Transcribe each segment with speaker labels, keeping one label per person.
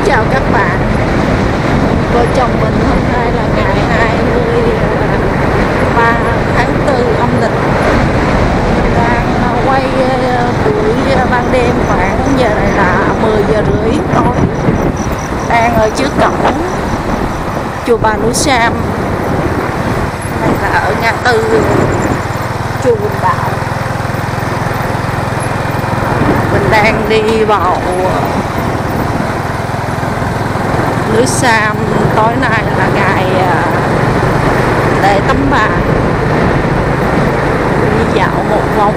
Speaker 1: chào các bạn. Vợ chồng mình hôm nay là ngày 23 tháng 4 âm lịch. Mình đang quay buổi ban đêm, khoảng giờ này là 10 giờ rưỡi tối. Đang ở trước cổng chùa Bà Núi Sam. Này là ở ngã tư chùa Quỳnh Đạo. Mình đang đi vào núi Sam. Tối nay là ngày lễ Tắm Bà. Đi dạo một vòng.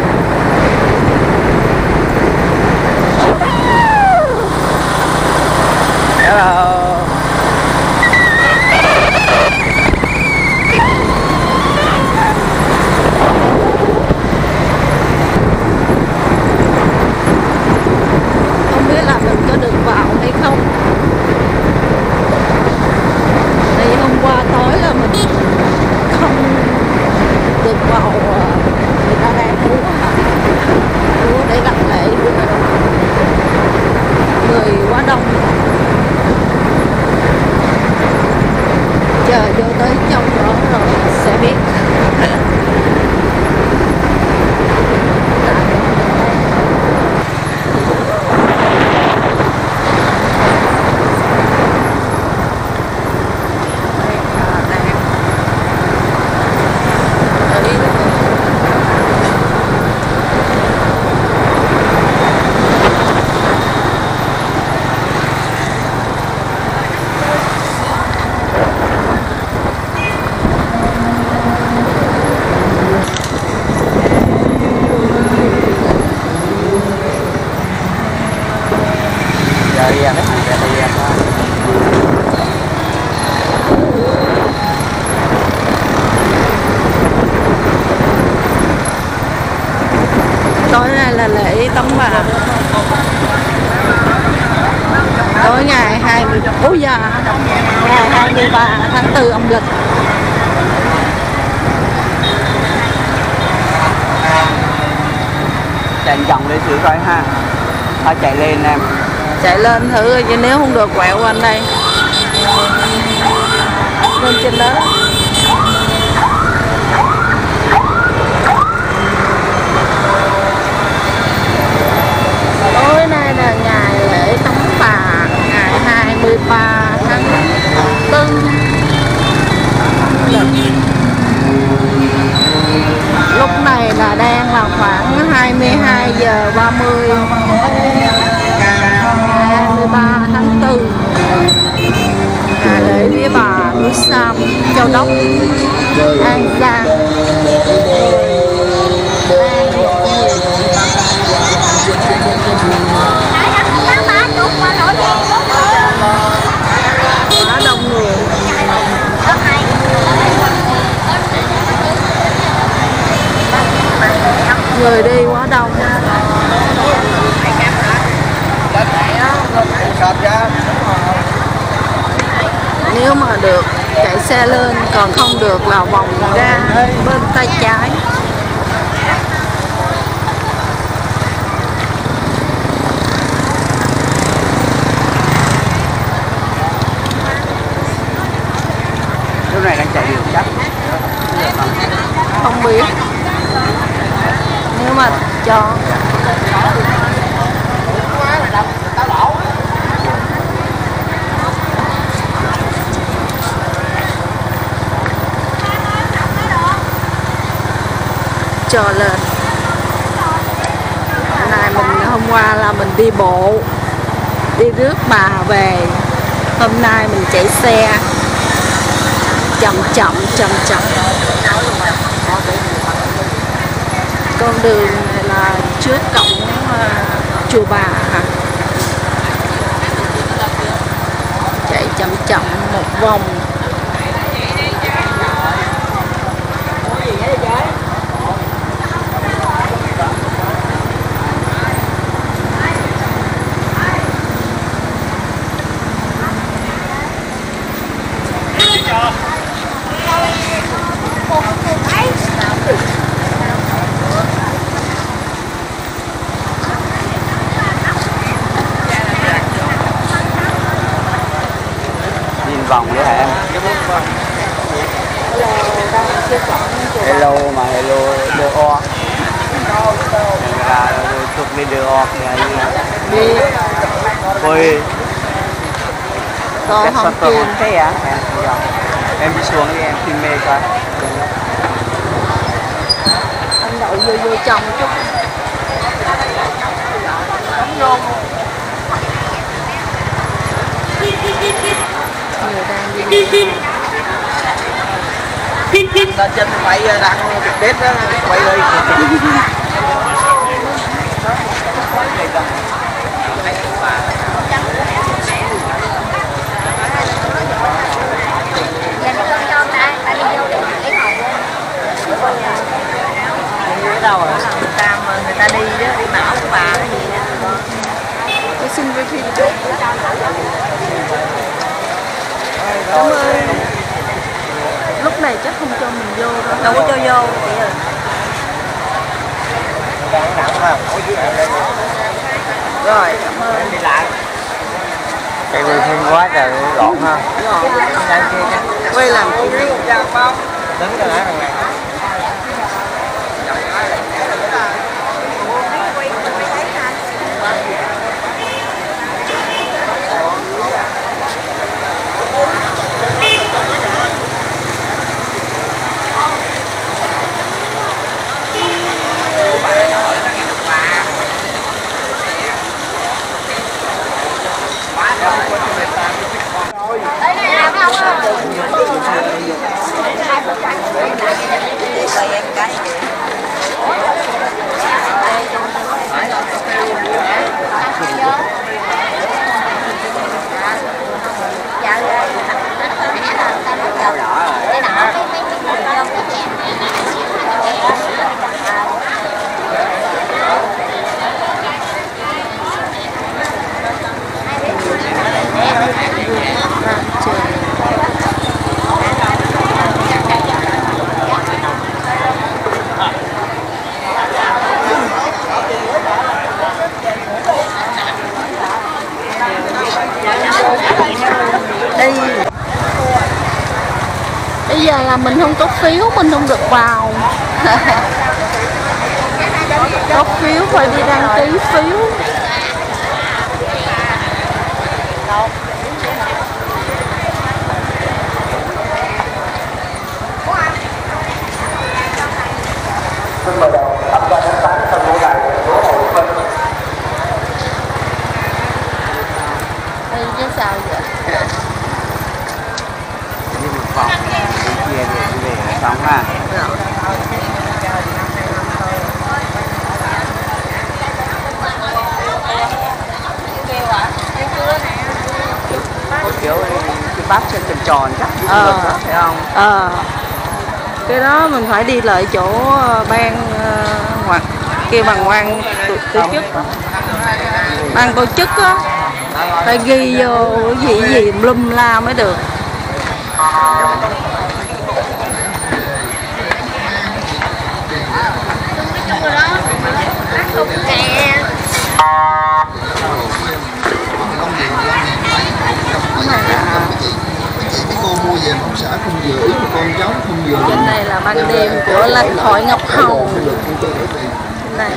Speaker 1: Không biết là mình có được vào hay không. Thì hôm qua tối là mình không được vào, người ta đang múa để gặp lễ, người quá đông. Chờ vô tới trong đó rồi sẽ biết. Tối nay là lễ Tắm Bà. Tối ngày 23 tháng 4 âm lịch.
Speaker 2: Chạy vòng để thử coi ha. Thôi chạy lên em.
Speaker 1: Chạy lên thử chứ nếu không được quẹo qua đây. Lên trên đó. Tối nay là ngày lễ Tắm Bà, ngày 23 tháng 4. Lúc này là đang là khoảng 22 giờ 30 ngày 23 tháng 4. Ngày lễ Vía Bà Núi Sam, Châu Đốc, An Giang. Quá đông người. Người đi quá đông. Nếu mà được chạy xe lên, còn không được là vòng ra bên tay trái.
Speaker 2: Lúc này đang chạy được chắc.
Speaker 1: Không biết. Nếu mà cho lên. Này hôm qua là mình đi bộ, đi rước bà về. Hôm nay mình chạy xe chậm chậm. Con đường này là trước cổng chùa Bà hả? Chạy chậm một vòng.
Speaker 2: vòng nữa hả em? Hello mà hello đưa o. Là chụp đi đưa o là
Speaker 1: đi
Speaker 2: ôi
Speaker 1: còn không
Speaker 2: tôi
Speaker 1: kìm
Speaker 2: thế à? Em đi xuống đi em tìm mê coi.
Speaker 1: anh đậu vô trong chút người đang đi
Speaker 2: Ta chân máy đang đết đó quay đây. Đâu rồi? Người ta đi đó, đi mão của bà cái gì đó.
Speaker 1: tôi xin với phim chút cảm ơn. Lúc này chắc không cho mình vô đâu.
Speaker 2: Đâu có cho vô chị ơi. Rồi, cảm ơn. Đi lại. Cái người thêm quá trời lộn ha. Quay làm chi đi. Đứng rồi hả?
Speaker 1: Bây giờ là mình không có phiếu mình không được vào. Có phiếu phải đi đăng ký phiếu. Đây chứ sao vậy?
Speaker 2: Đi một phòng đi chia về xong ha. Kiểu cái bắp trên tròn tròn chắc được đó, phải không?
Speaker 1: Cái đó mình phải đi lại chỗ ban hoặc kia bằng ban tổ chức đó. Ban tổ chức á phải ghi vô cái gì lum la mới được.
Speaker 3: Mua về ông xã không vừa ý con cháu không vừa.
Speaker 1: Trên này là ban đêm của Lạch Hội Ngọc Hầu. Này.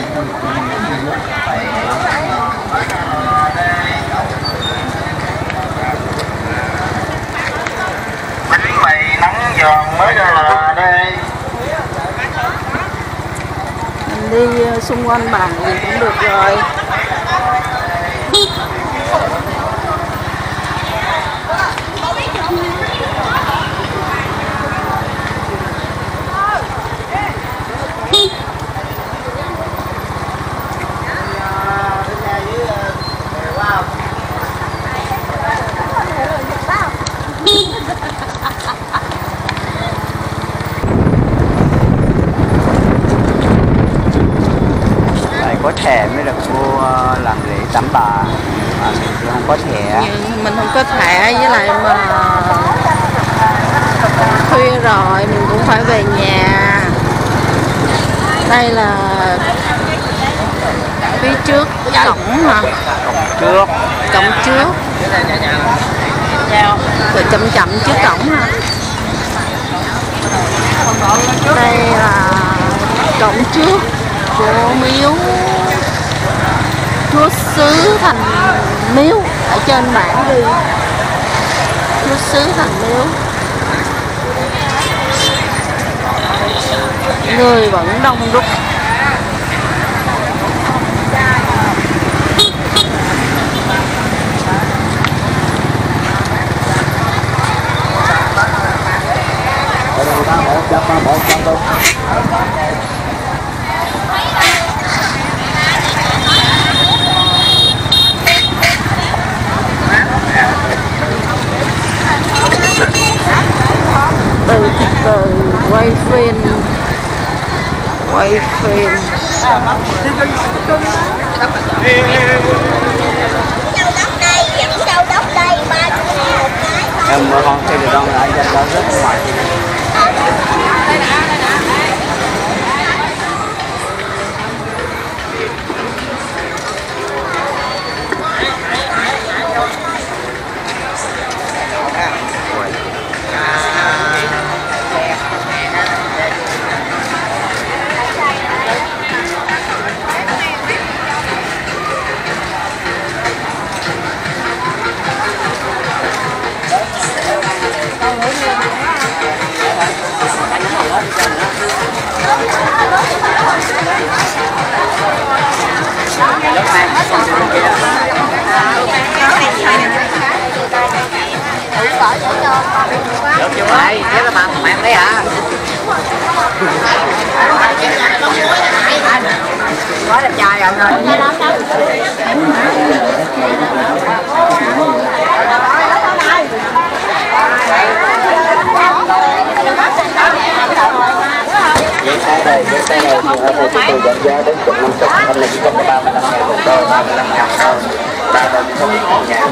Speaker 3: Bánh mì nắng giòn mới ra là đây.
Speaker 1: Mình đi xung quanh bàn gì cũng được rồi.
Speaker 2: Có thẻ mới được vô làm lễ tắm bà, không có thẻ.
Speaker 1: Nhưng mình không có thẻ, với lại mà khuya rồi mình cũng phải về nhà. Đây là phía trước cổng hả?
Speaker 2: Cổng trước.
Speaker 1: Cổng trước. rồi chậm chậm trước cổng ha. Đây là cổng trước của miếu Chúa Xứ Thành Miếu, ở trên bảng ghi Chúa Xứ Thành Miếu. Người vẫn đông đúc. Từ quay phim
Speaker 2: em mới con thấy được đâu là anh ra đó rất ngoài. Được chưa vậy? Thế là bạn đấy hả? Quá đẹp trai rồi. Đây thì chúng tôi đánh giá đến chục 50, hôm nay chỉ có 35.000 đồng đôi, 35.000 thôi. Ba đồng không nhà.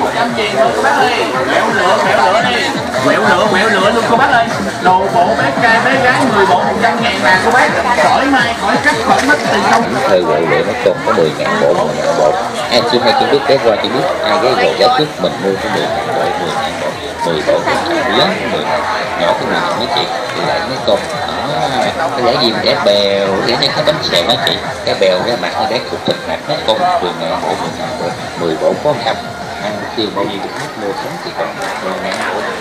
Speaker 4: Quẹo lửa luôn cô bác ơi. Đồ bộ bé gái 10 bộ 100.000 mà cô bác. Khỏi mai, khỏi cắt, khỏi mất tiền không.
Speaker 5: Thời quẹo lửa nó còn có 10.000 bộ, 10.000 bộ. Ai chưa biết ghé qua chỉ biết ai ghé gồ giá trước mình mua có 10.000 bộ, 10.000 bộ. 10 bộ lớn 10 nhỏ cái nào mấy chị thì lại mấy con cái giá gì giá bèo giá như cái bánh xèo đó chị, cái bèo cái mặt cái cục thịt mặt hết con 10.000 bộ, 10.000 bộ, 10 bộ có cặp ăn tiêu bao nhiêu được hết mua sống thì còn 10.000 bộ.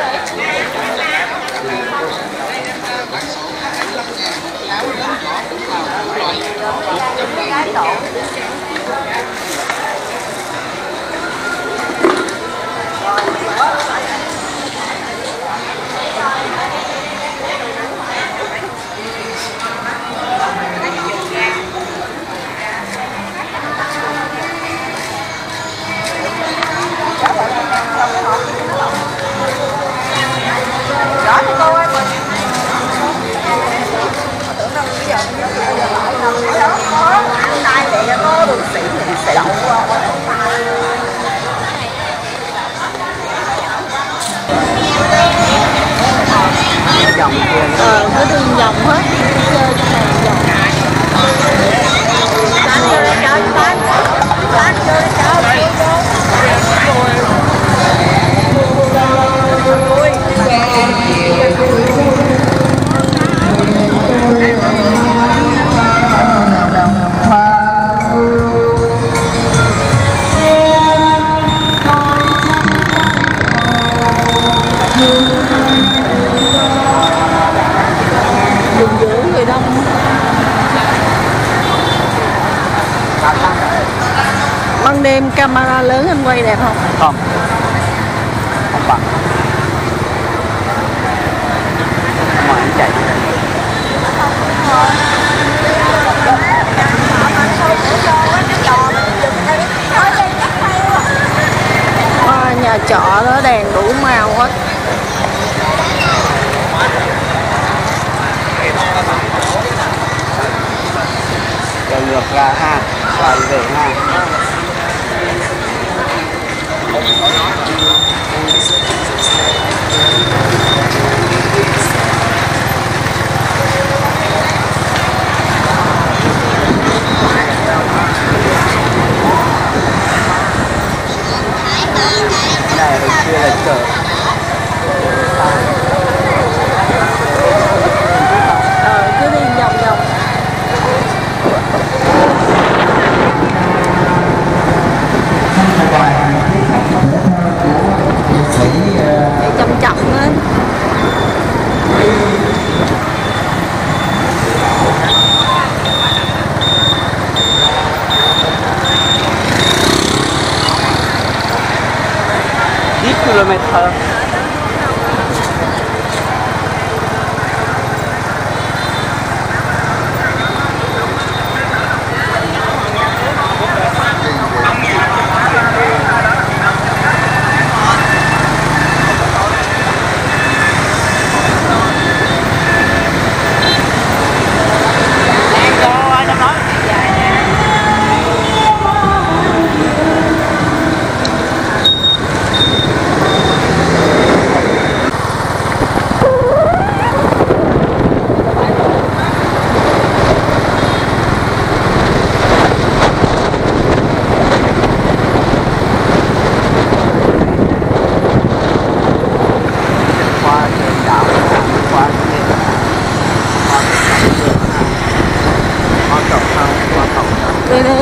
Speaker 1: Đó thì cô ơi, mình cứ đường vòng hết, chơi cái này vòng. Đường giữa người đông. Ban đêm camera lớn anh quay đẹp không?
Speaker 2: Không bằng. Mà anh chạy
Speaker 1: nhà trọ đó đèn đủ màu hết.
Speaker 2: rồi ngược ra ha, rồi về ha. này bên kia là chợ.
Speaker 1: Cứ đi vòng vòng. Đi chậm chậm lên.
Speaker 2: Kilometer. Đi đi.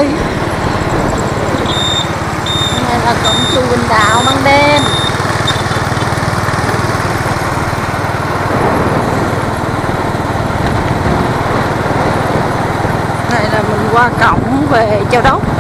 Speaker 2: Này là cổng chùa Bình Đạo ban đêm. Này là mình qua cổng về Châu Đốc.